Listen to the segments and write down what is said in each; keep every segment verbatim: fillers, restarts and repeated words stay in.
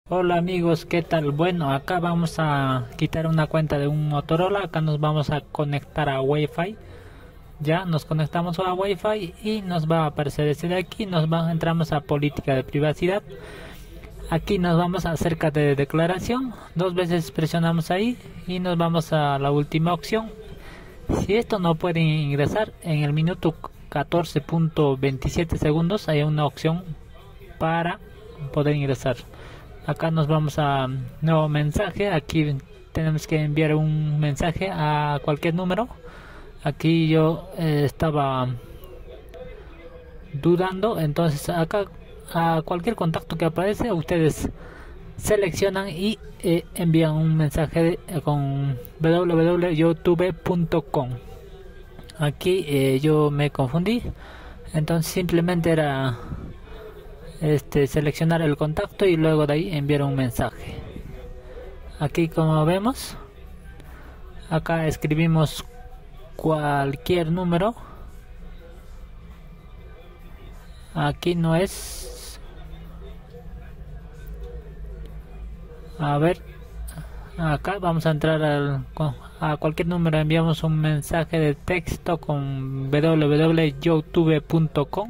Hola amigos, ¿qué tal? Bueno, acá vamos a quitar una cuenta de un Motorola. Acá nos vamos a conectar a Wi-Fi. Ya nos conectamos a Wi-Fi y nos va a aparecer este de aquí. Nos va, entramos a política de privacidad. Aquí nos vamos a acerca de declaración. Dos veces presionamos ahí y nos vamos a la última opción. Si esto no puede ingresar en el minuto catorce punto veintisiete segundos, hay una opción para poder ingresar. Acá nos vamos a nuevo mensaje. Aquí tenemos que enviar un mensaje a cualquier número. Aquí yo eh, estaba dudando, entonces acá a cualquier contacto que aparece ustedes seleccionan y eh, envían un mensaje de, eh, con w w w punto youtube punto com. Aquí eh, yo me confundí, entonces simplemente era este seleccionar el contacto y luego de ahí enviar un mensaje. Aquí, como vemos, acá escribimos cualquier número. Aquí no es, a ver, acá vamos a entrar al, a cualquier número, enviamos un mensaje de texto con w w w punto youtube punto com.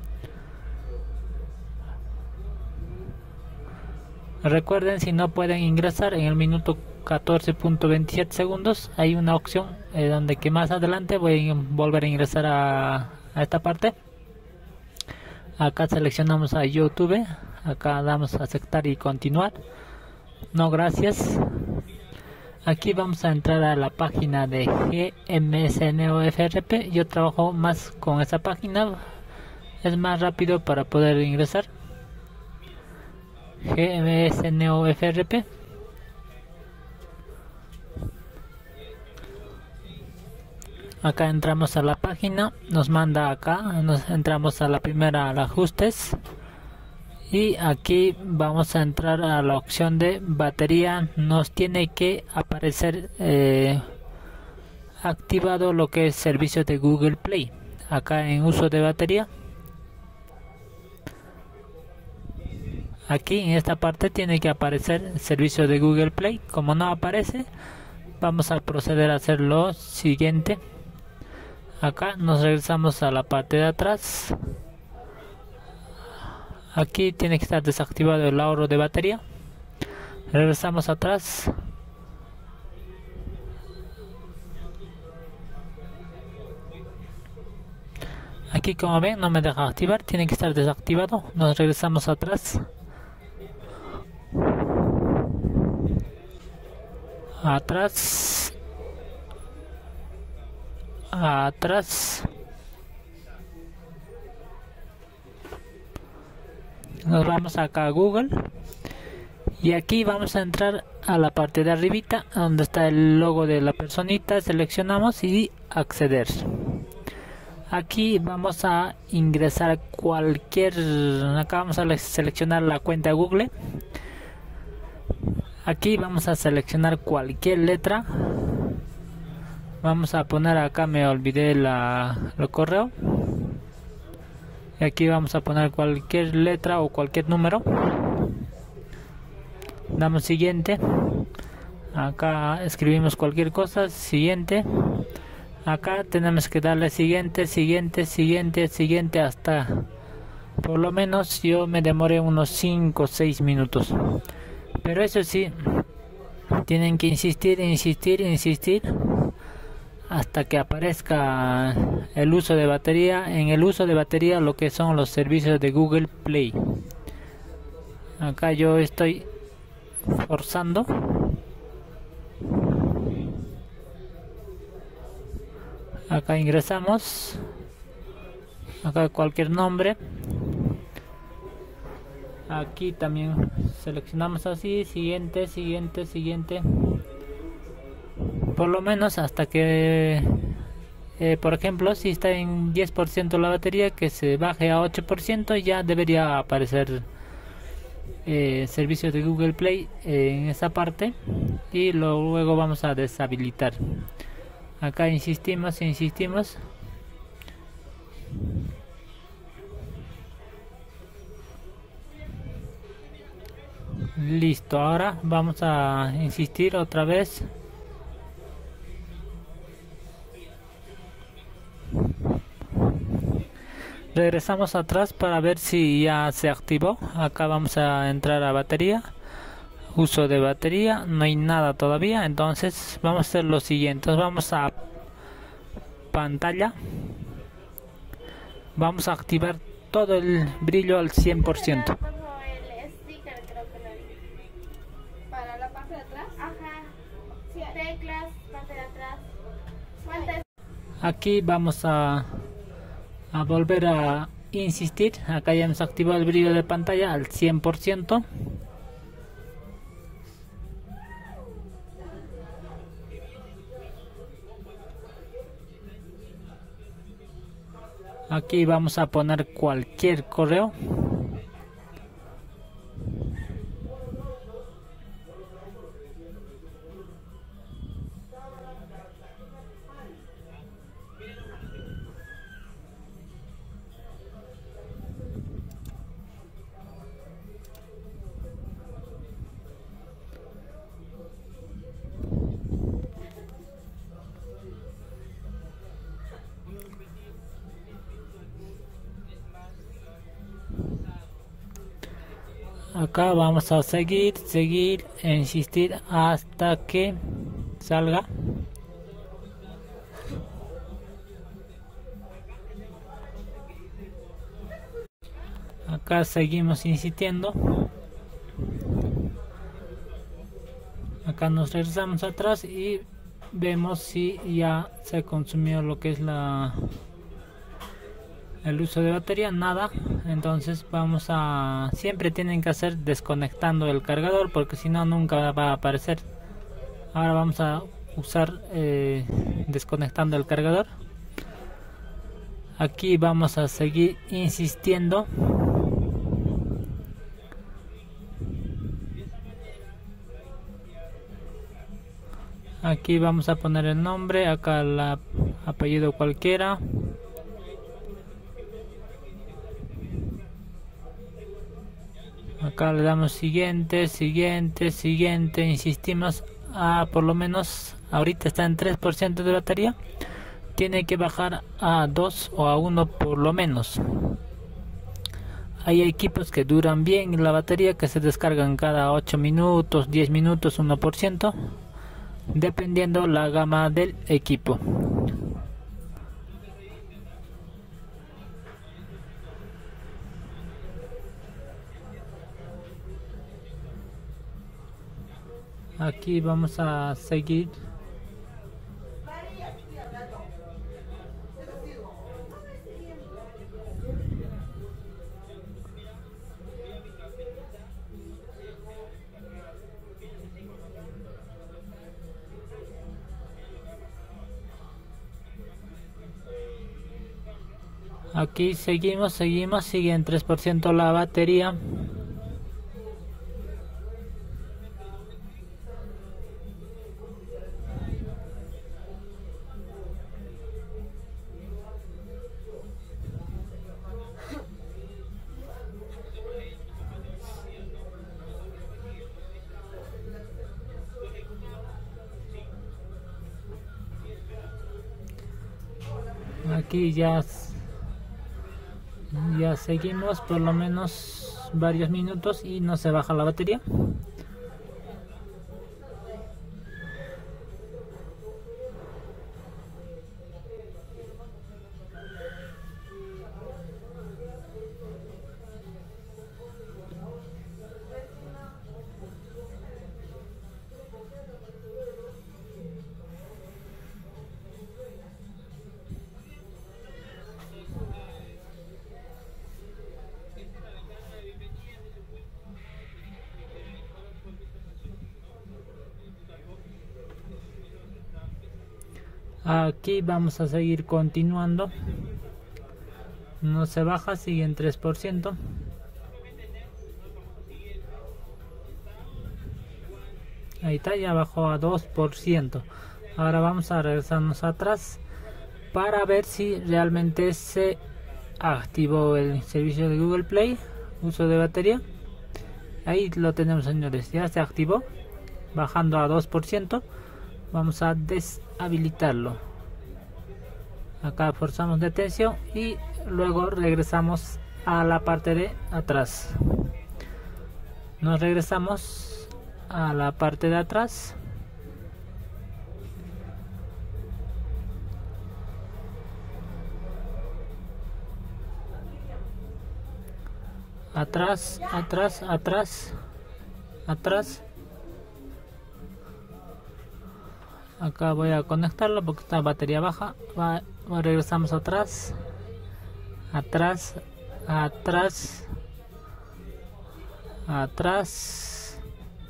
Recuerden, si no pueden ingresar en el minuto catorce punto veintisiete segundos, hay una opción eh, donde que más adelante voy a volver a ingresar a, a esta parte. Acá seleccionamos a YouTube, acá damos a aceptar y continuar. No, gracias. Aquí vamos a entrar a la página de G M S N O F R P. Yo trabajo más con esa página, es más rápido para poder ingresar. G M S N O F R P. Acá entramos a la página, nos manda acá, nos entramos a la primera, al ajustes, y aquí vamos a entrar a la opción de batería. Nos tiene que aparecer eh, activado lo que es servicio de Google Play. Acá en uso de batería, aquí en esta parte tiene que aparecer servicio de Google Play. Como no aparece, vamos a proceder a hacer lo siguiente. Acá nos regresamos a la parte de atrás. Aquí tiene que estar desactivado el ahorro de batería. Regresamos atrás. Aquí, como ven, no me deja activar, tiene que estar desactivado. Nos regresamos atrás. Atrás. Atrás. Nos vamos acá a Google y aquí vamos a entrar a la parte de arribita donde está el logo de la personita. Seleccionamos y acceder. Aquí vamos a ingresar cualquier, acá vamos a seleccionar la cuenta Google. Aquí vamos a seleccionar cualquier letra. Vamos a poner acá, me olvidé la, el correo. Y aquí vamos a poner cualquier letra o cualquier número. Damos siguiente. Acá escribimos cualquier cosa. Siguiente. Acá tenemos que darle siguiente, siguiente, siguiente, siguiente, hasta por lo menos yo me demoré unos cinco o seis minutos. Pero eso sí, tienen que insistir, insistir, insistir hasta que aparezca el uso de batería. En el uso de batería, lo que son los servicios de Google Play. Acá yo estoy forzando. Acá ingresamos. Acá cualquier nombre. Aquí también seleccionamos así, siguiente, siguiente, siguiente. Por lo menos hasta que, eh, por ejemplo, si está en diez por ciento la batería, que se baje a ocho por ciento, ya debería aparecer eh, servicio de Google Play eh, en esa parte. Y lo, luego vamos a deshabilitar. Acá insistimos, insistimos. Listo, ahora vamos a insistir otra vez. Regresamos atrás para ver si ya se activó. Acá vamos a entrar a batería, uso de batería, no hay nada todavía. Entonces vamos a hacer lo siguiente, vamos a pantalla, vamos a activar todo el brillo al cien por ciento. Para la parte de atrás. Ajá. Sí, teclas, parte de atrás. ¿Cuántas? Aquí vamos a, a volver a insistir. Acá ya hemos activado el brillo de pantalla al cien por ciento. Aquí vamos a poner cualquier correo. Acá vamos a seguir, seguir e insistir hasta que salga. Acá seguimos insistiendo. Acá nos regresamos atrás y vemos si ya se consumió lo que es la el uso de batería. Nada. Entonces vamos a, siempre tienen que hacer desconectando el cargador, porque si no nunca va a aparecer. Ahora vamos a usar eh, desconectando el cargador. Aquí vamos a seguir insistiendo. Aquí vamos a poner el nombre, acá el apellido cualquiera. Acá le damos siguiente, siguiente, siguiente, insistimos a por lo menos, ahorita está en tres por ciento de batería, tiene que bajar a dos o a uno por lo menos. Hay equipos que duran bien la batería, que se descargan cada ocho minutos, diez minutos, uno por ciento, dependiendo la gama del equipo. Aquí vamos a seguir. Aquí seguimos, seguimos, sigue en tres por ciento la batería. Aquí ya ya seguimos por lo menos varios minutos y no se baja la batería. Aquí vamos a seguir continuando. No se baja, sigue en tres por ciento. Ahí está, ya bajó a dos por ciento. Ahora vamos a regresarnos atrás para ver si realmente se activó el servicio de Google Play, uso de batería. ahí lo tenemos, señores, ya se activó. Bajando a dos por ciento, vamos a deshabilitarlo. Acá forzamos detención y luego regresamos a la parte de atrás. Nos regresamos a la parte de atrás. Atrás, atrás, atrás, atrás. Acá voy a conectarlo porque está batería baja. Va, va, regresamos atrás, atrás, atrás, atrás.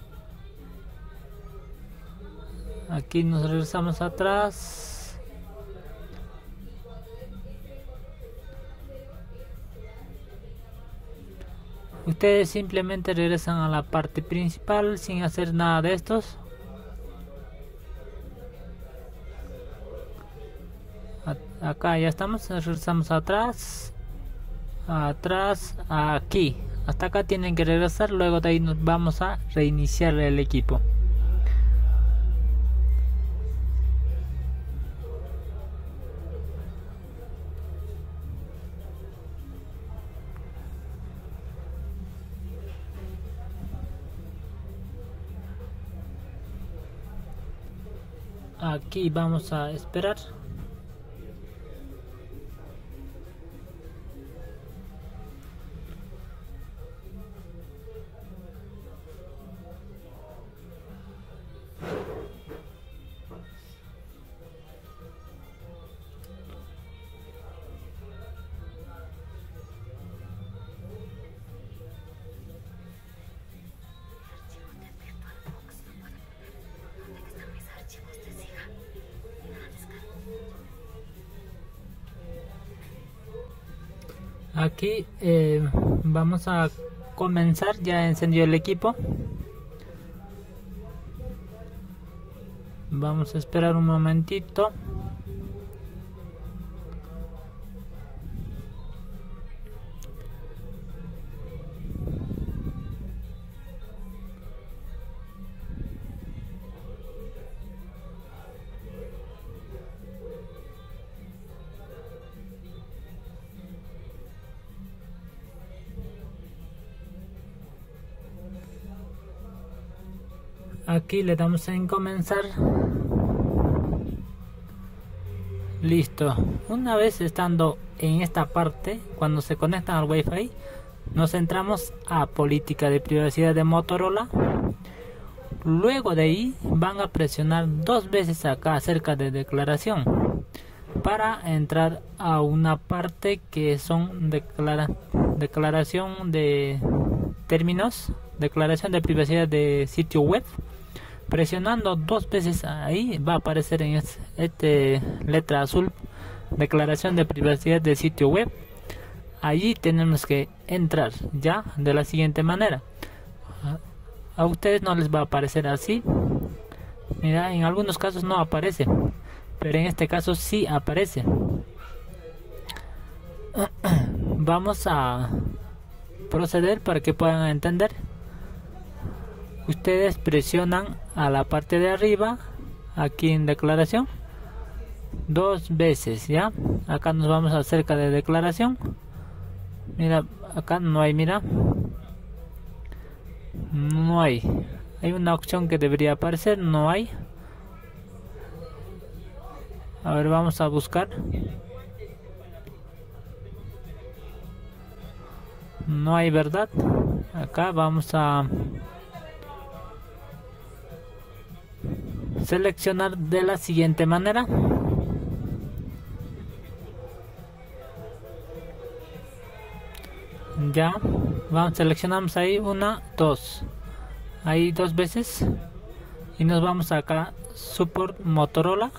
Aquí nos regresamos atrás. Ustedes simplemente regresan a la parte principal sin hacer nada de estos. Acá ya estamos, regresamos atrás, atrás, aquí. Hasta acá tienen que regresar, luego de ahí nos vamos a reiniciar el equipo. Aquí vamos a esperar. Aquí eh, vamos a comenzar, ya encendió el equipo. Vamos a esperar un momentito. Aquí le damos en comenzar. Listo. Una vez estando en esta parte, cuando se conectan al Wi-Fi, nos centramos a política de privacidad de Motorola. Luego de ahí van a presionar dos veces acá acerca de declaración para entrar a una parte que son declara declaración de términos, declaración de privacidad de sitio web. Presionando dos veces ahí va a aparecer en este, este letra azul, declaración de privacidad de sitio web. Allí tenemos que entrar ya de la siguiente manera. A ustedes no les va a aparecer así. Mira, en algunos casos no aparece, pero en este caso sí aparece. Vamos a proceder para que puedan entender. Ustedes presionan a la parte de arriba, aquí en declaración, dos veces, ya. Acá nos vamos acerca de declaración. Mira, acá no hay, mira. No hay. Hay una opción que debería aparecer, no hay. A ver, vamos a buscar. No hay, ¿verdad? Acá vamos a seleccionar de la siguiente manera. Ya, vamos, seleccionamos ahí una, dos, ahí dos veces y nos vamos acá, Support Motorola.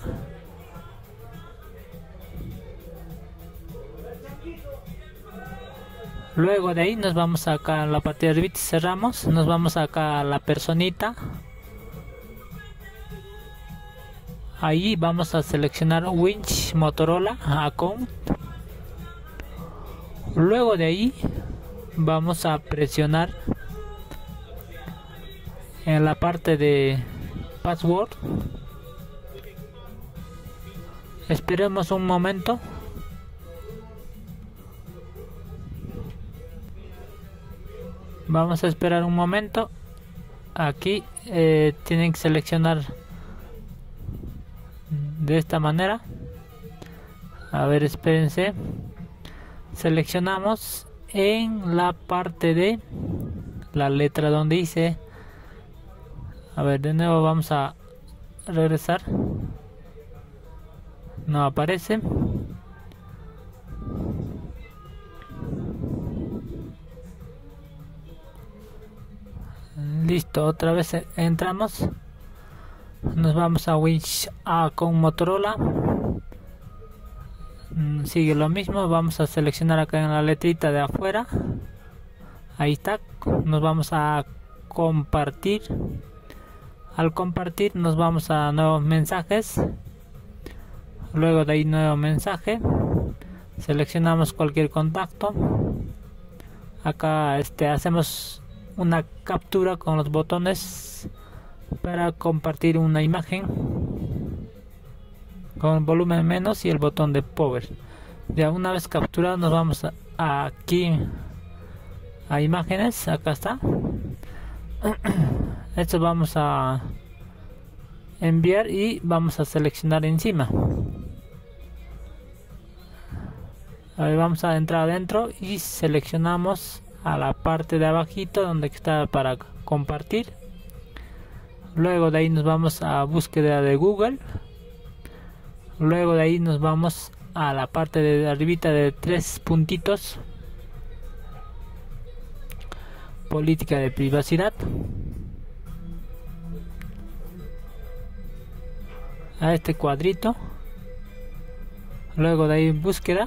Luego de ahí nos vamos acá a la parte de arriba, cerramos, nos vamos acá a la personita. Ahí vamos a seleccionar Winch Motorola Account. Luego de ahí vamos a presionar en la parte de password. Esperemos un momento. Vamos a esperar un momento. Aquí eh, tienen que seleccionar de esta manera. A ver, espérense. Seleccionamos en la parte de la letra donde dice. A ver, de nuevo vamos a regresar. No aparece. Listo, otra vez entramos. Nos vamos a Wish A con Motorola. Sigue lo mismo. Vamos a seleccionar acá en la letrita de afuera. Ahí está. Nos vamos a compartir. Al compartir nos vamos a nuevos mensajes. Luego de ahí nuevo mensaje. Seleccionamos cualquier contacto. Acá este hacemos una captura con los botones para compartir una imagen con volumen menos y el botón de power. Ya una vez capturado nos vamos a, a aquí a imágenes. Acá está. Esto vamos a enviar y vamos a seleccionar encima. A ver, vamos a entrar adentro y seleccionamos a la parte de abajito donde está para compartir. Luego de ahí nos vamos a búsqueda de Google. Luego de ahí nos vamos a la parte de arribita de tres puntitos, política de privacidad. A este cuadrito. Luego de ahí búsqueda.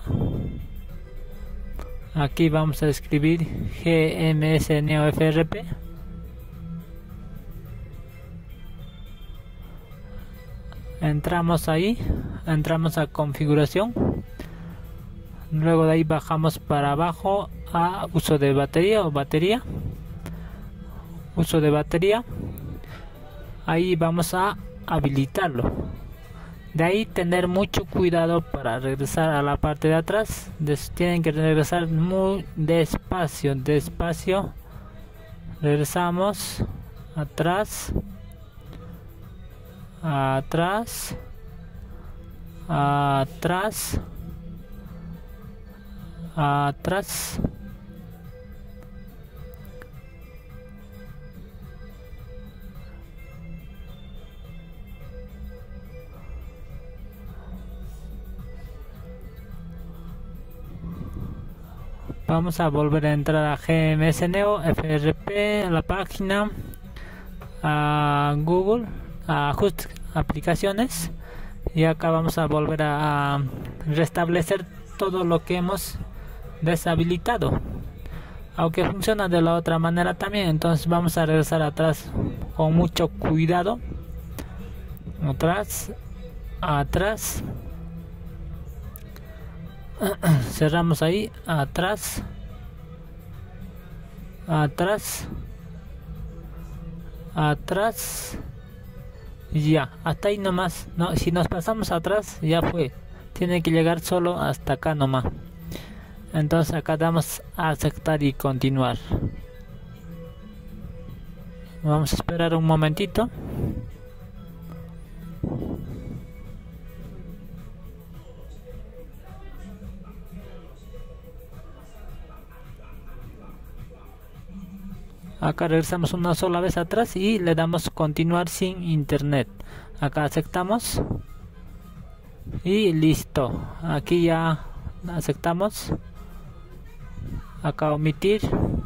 Aquí vamos a escribir G M S Neo F R P. Entramos ahí, entramos a configuración. Luego de ahí bajamos para abajo a uso de batería o batería. Uso de batería. Ahí vamos a habilitarlo. De ahí tener mucho cuidado para regresar a la parte de atrás. Des tienen que regresar muy despacio, despacio. Regresamos atrás, atrás, atrás, atrás. Vamos a volver a entrar a G M S Neo F R P, a la página, a Google, a Just aplicaciones, y acá vamos a volver a, a restablecer todo lo que hemos deshabilitado, aunque funciona de la otra manera también. Entonces vamos a regresar atrás con mucho cuidado, atrás, atrás. Cerramos ahí, atrás, atrás, atrás, y ya, hasta ahí nomás. No, si nos pasamos atrás ya fue, tiene que llegar solo hasta acá nomás. Entonces acá damos a aceptar y continuar. Vamos a esperar un momentito. Acá regresamos una sola vez atrás y le damos continuar sin internet. Acá aceptamos y listo. Aquí ya aceptamos. Acá omitir,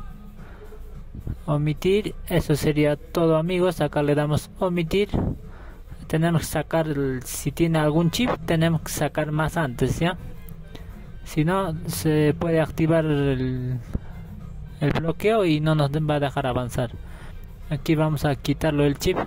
omitir. Eso sería todo, amigos. Acá le damos omitir. Tenemos que sacar el, si tiene algún chip tenemos que sacar más antes, ya. Si no, se puede activar el el bloqueo y no nos va a dejar avanzar. Aquí vamos a quitarlo el chip.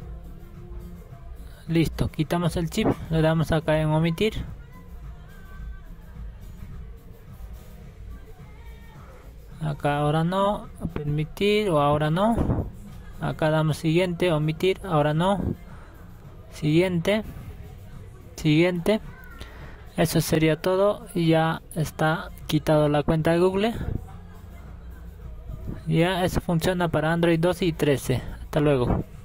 Listo, quitamos el chip, le damos acá en omitir. Acá ahora no, permitir o ahora no. Acá damos siguiente, omitir, ahora no. Siguiente, siguiente. Eso sería todo y ya está quitado la cuenta de Google. Ya eso funciona para Android doce y trece. Hasta luego.